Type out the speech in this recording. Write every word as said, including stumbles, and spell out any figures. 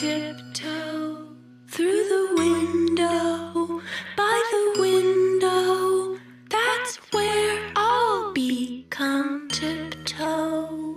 tiptoe through the window, by the window. That's where I'll be. Come tiptoe.